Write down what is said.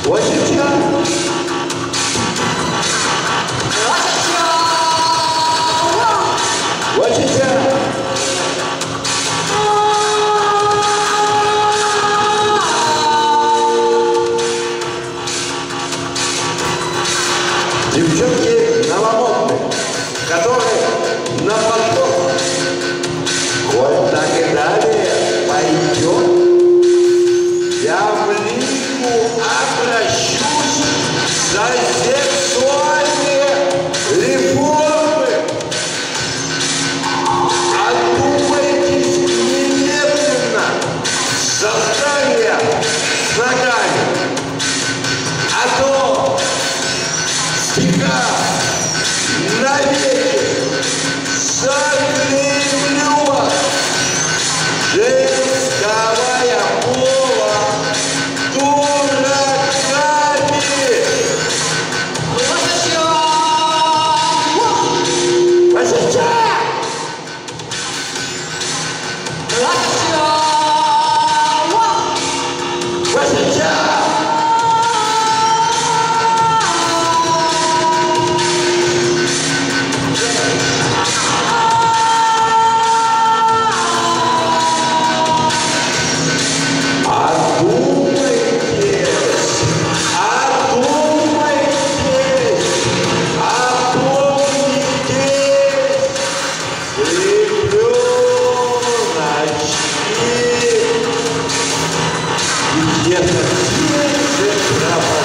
Девчонки новомодные, которые на подход. Вот так и далее пойдет. Я в лигу обращусь за сексуальные реформы. Одумайтесь немедленно. Создание с ногами. А то стиха навеки заклеймлю вас женского пола дураками. Где-то